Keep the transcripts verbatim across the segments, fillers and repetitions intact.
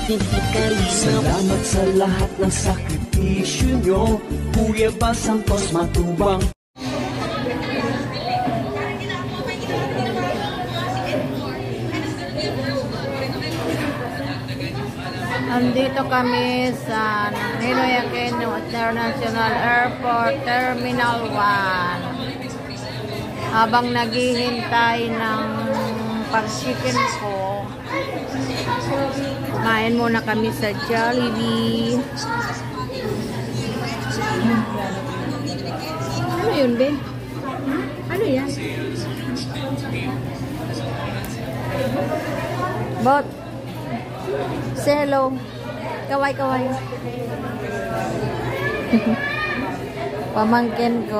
hindi kalinaw. Salamat sa lahat ng sakripisyo nyo, Kuya Bal Santos Matubang. Andito kami sa Ninoy Aquino International Airport Terminal one. Habang naghihintay ng pag-chicken ko, kumain muna kami sa Jollibee. Ano yun, Ben? Ano yan? Bot. Say hello. Kaway-kaway. Pamangkin ko.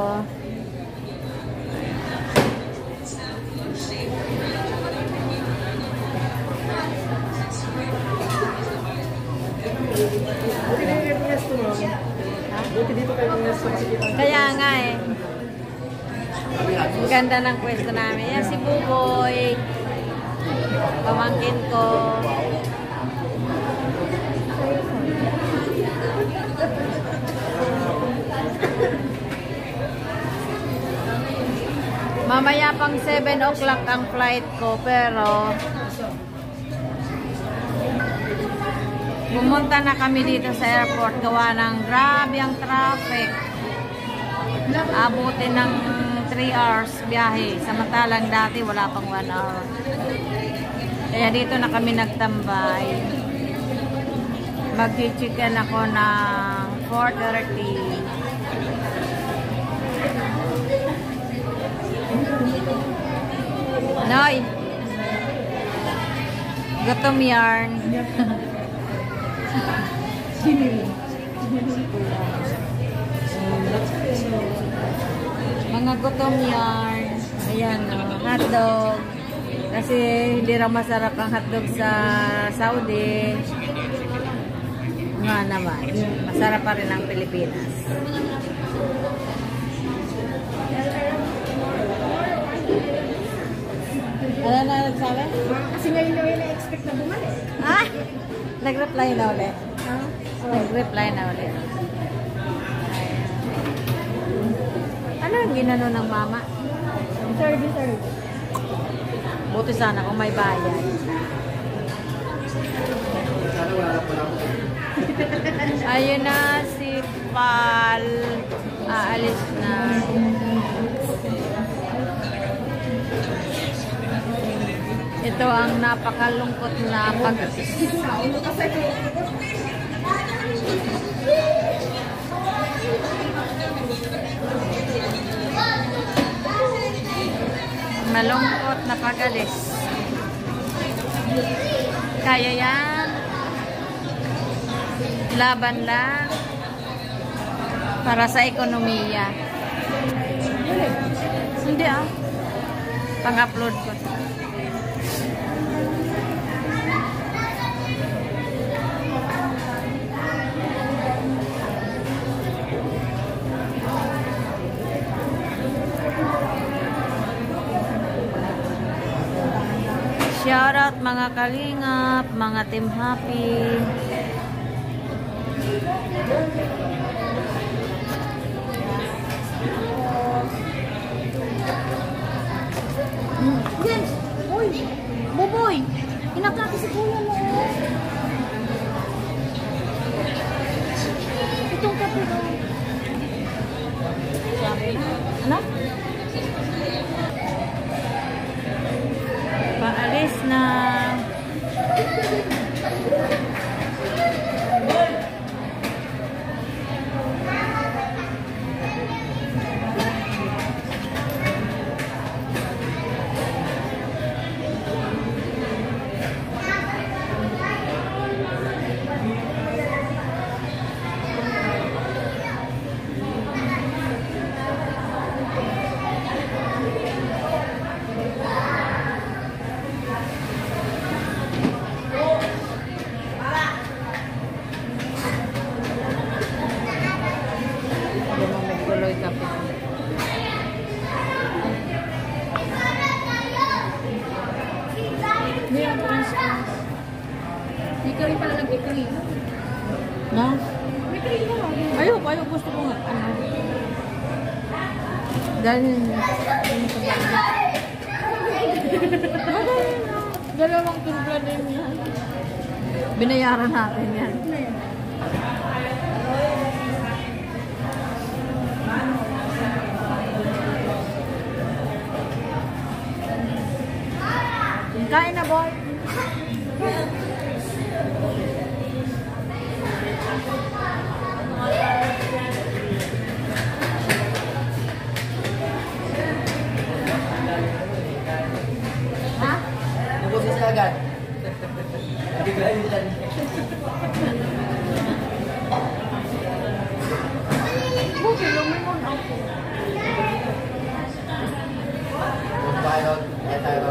Kaya nga eh. Ang ganda ng pwesto namin. Yan si Buboy. Pamangkin ko. Mamaya pang seven o'clock ang flight ko, pero pumunta na kami dito sa airport gawa ng grabe ang traffic. Abutin ng three hours biyahe, samantalang dati wala pang one hour. Kaya dito na kami nagtambay. Mag-chicken ako ng four thirty. Noy! Gutom yarn. Mga gutom yarn. Ayan, oh, hotdog. Kasi hindi raw masarap ang hotdog sa Saudi. Nga naman. Masarap pa rin ang Pilipinas. Ano na nagsabi? Kasi ngayon na yun na-expect na bumalik. Ah! Nag-reply na ulit. Huh? Nag-reply na ulit. Ano ang ginano ng mama? Service, service. Buti sana kung may bayad. Ayun na si Pal. Aalis na. Ito ang napakalungkot na pag... Malungkot na pag-alis. Kaya yan. Laban lang. Para sa ekonomiya. Hindi ah. Pang-upload ko. Shoutout mga kalingap, mga team happy. Yes! Uy! Buboy! Inakaki si kuya mo. Itong kape ko. Ano? Paalis na. kanina. No? May kanina lang. Ayoko, ayoko. Gusto ko nga. Ano? Dahil, ano sa bagay? Madali na. Dalawang tumpla din yan. Binayaran natin yan. Kain na, boy. Ha? Nabusis ka agad. Nabiglayin dyan. Buti, lumingon ako. Tayo, tayo.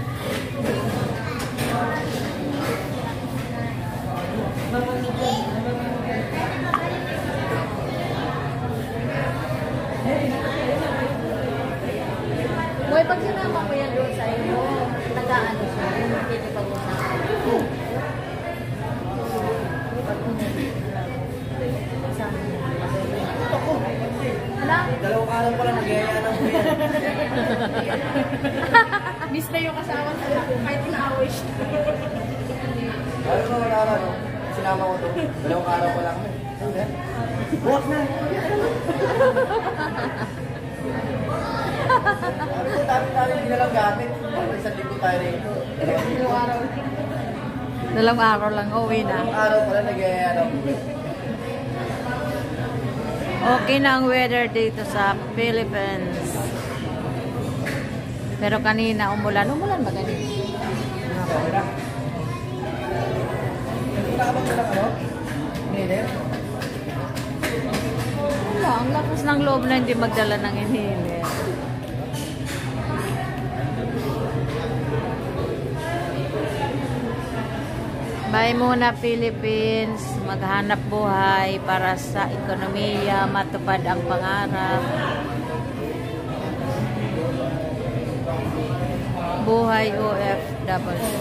Boy, pag sinama mo yan doon sa iyo, nag-aano siya, hindi pag-usapan. Hala? Dalawang araw pa lang nag-iaya ng kuya. Miss na yung kasama sa kahit inaaway siya. Alam mo wala ka, no? Sinama ko to. Dalawang araw pa lang. Buwak na! Sabi ko, dami-dami hindi na lang gamit. Isang linggo tayo rito. Yung araw. Dalawang araw lang, uwi na. Dalawang araw pa lang nag-iaya ng kuya. Okay na ang weather dito sa Philippines. Pero kanina umulan. Umulan ba kanina? Nakabang ko lang ano? Inhiler? Wala, ang lakas ng loob na hindi magdala ng inhaler. Bye muna Philippines, maghanap buhay para sa ekonomiya, matupad ang pangarap. Buhay O F W.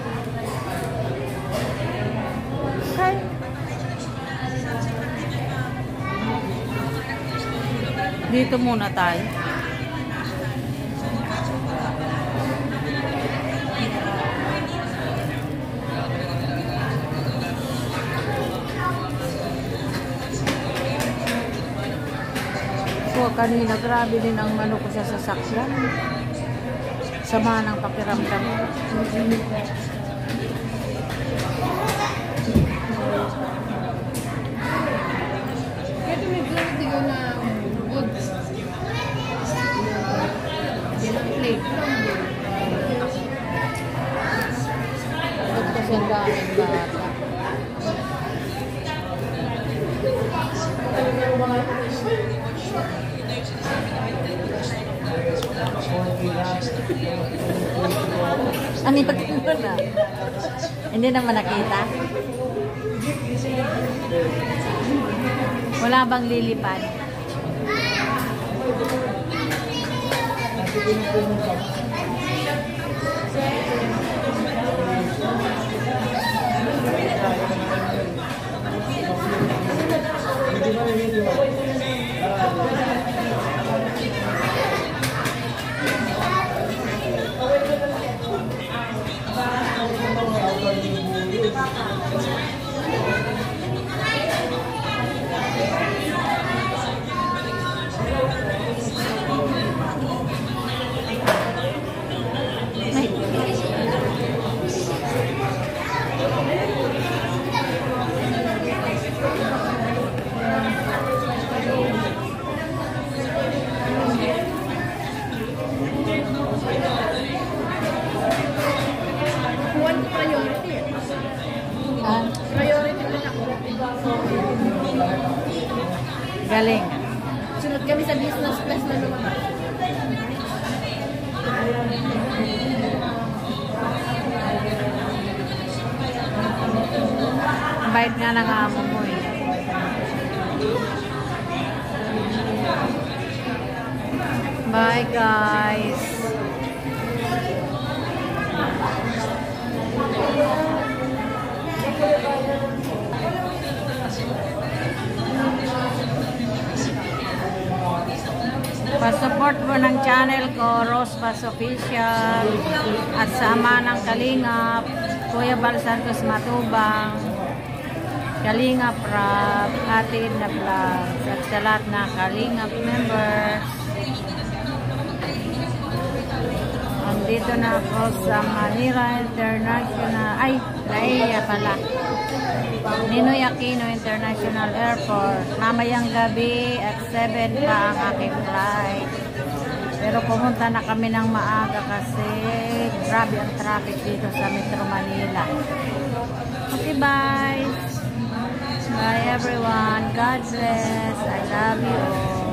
Okay. Dito muna tayo. So, kanina, grabe din ang ano ko sa sasakyan. Sama ng pakiramdam. Kaya may clarity ko na goods. Yan ang plate. Ito kasi ang daming bata. Ano yung pagkakita na? Hindi naman nakita. Wala bang lilipad? One priority. Ah, Priority na ako. galing. Sunod kami sa business class na naman. Ang bait nga ng amo mo eh. Bye guys. support po ng channel ko, Rose Bas Official, at sama ng Kalingap, Kuya Bal Santos Matubang, Kalingap Rap, Hatid na Vlog, at sa lahat na Kalingap members. Andito na ako sa Manila International, ay, Laia pala. Ninoy Aquino International Airport. Mamayang gabi at seven pa ang aking flight. Pero pumunta na kami ng maaga kasi grabe ang traffic dito sa Metro Manila. Okay, bye! Bye everyone. God bless. I love you all.